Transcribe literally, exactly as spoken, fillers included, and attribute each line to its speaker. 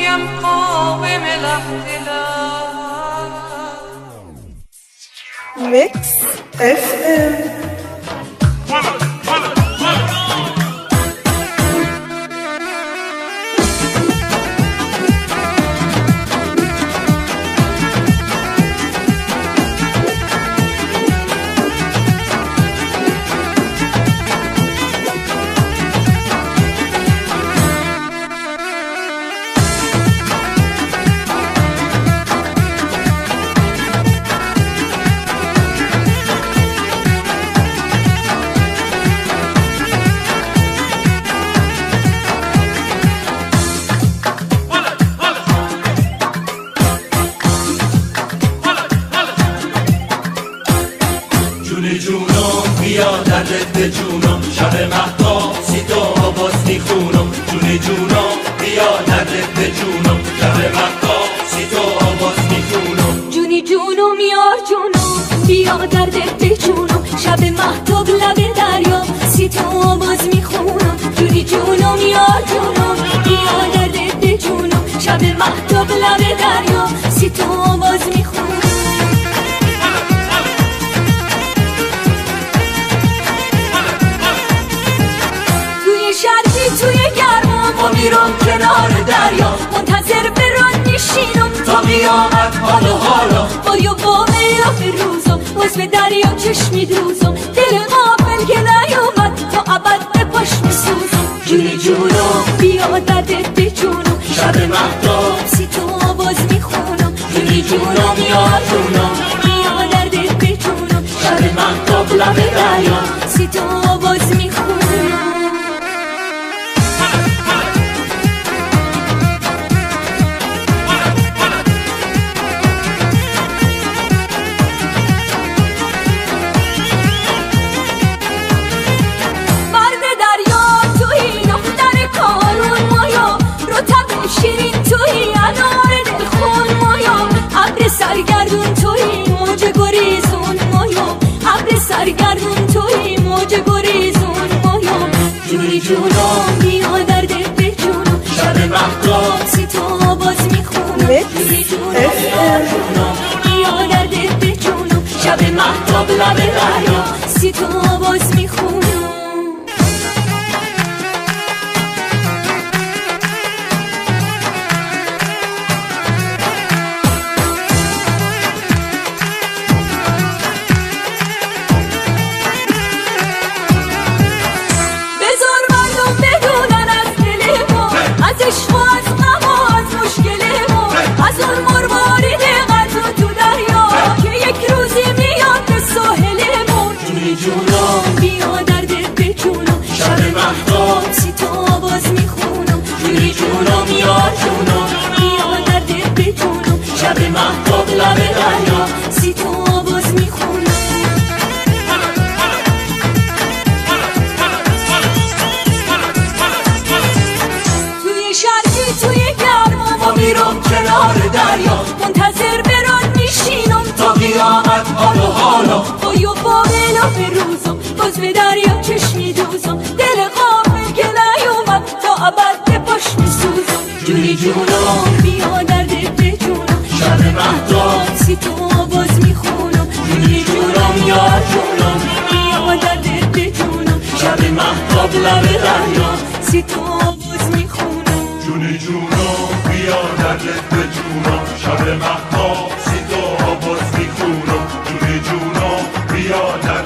Speaker 1: مویم قائم لحظه
Speaker 2: ميكس اف ام.
Speaker 3: جونم بیا دردت به جونم، شب مهتاب سی تو آواز میخونم. جون جونم بیا دردت به جونم، شب مهتاب سی تو آواز میخونم.
Speaker 4: جونی جونم یار جونم بیا دردت به جونم، شب مهتاب لب دریا سی تو آواز میخونم. جونی جونم یار جونم بیا دردت به جونم، شب مهتاب لب دریا سی تو آواز میخونم. توی گرما ما میرم کنار دریا، منتظر بران نشینم
Speaker 3: تا قیامت حال و حالا.
Speaker 4: با یا با میلا به روزم باز به دریا چشمی دوزم، دل غافل که نیومد تا ابد به پاش میسوزم.
Speaker 3: جونی جونم
Speaker 4: بیا دردت به جونم،
Speaker 3: شب مهتاب
Speaker 4: سی تو آواز میخونم.
Speaker 3: جونی جونم یار جونم
Speaker 4: بیا دردت به جونم،
Speaker 3: شب مهتاب لب دریا
Speaker 4: سی تو آواز میخونم. سرگردون توی موج گریزون مایم، ابر سرگردون توی موج گریزون مایم.
Speaker 3: جونی جونم
Speaker 4: بیا دردت به جونم،
Speaker 3: شب مهتاب
Speaker 4: سی تو آواز میخونم.
Speaker 2: ميكس اف ام.
Speaker 4: بیا دردت به جونم،
Speaker 3: شب مهتاب لب دریا
Speaker 4: سی تو آواز میخونم.
Speaker 1: عشق و از غم و از مشکل ما، از اون مروارید غرق تو دریا که یک روزی میاد به ساحل ما.
Speaker 3: جونی جونم
Speaker 1: بیا دردت به جونم،
Speaker 3: شب مهتاب
Speaker 1: سی تو آواز میخونم.
Speaker 3: جونی جونم یار جونم
Speaker 1: بیا دردت به جونم،
Speaker 3: شب مهتاب لب دریا
Speaker 1: سی تو آواز میخونم. توی گرما ما
Speaker 3: میرم کنار دریا،
Speaker 1: منتظر بران میشینم
Speaker 3: تا قیامت حال و حالا.
Speaker 1: با یا با میلا به روزم باز به دریا چشمی دوزم، دل غافل که نیومد تا ابد به پاش میسوزم.
Speaker 3: جونی جونم
Speaker 1: بیا دردت به جونم،
Speaker 3: شب مهتاب
Speaker 1: سی تو آواز میخونم.
Speaker 3: جونی جونم یار جونم
Speaker 1: بیا دردت به جونم،
Speaker 3: شب مهتاب لب دریا
Speaker 1: سی تو آواز میخونم.
Speaker 3: جونی جونم بیا دردت به جونم، شب مهتاب سی تو آواز میخونم. جونی جونم بیا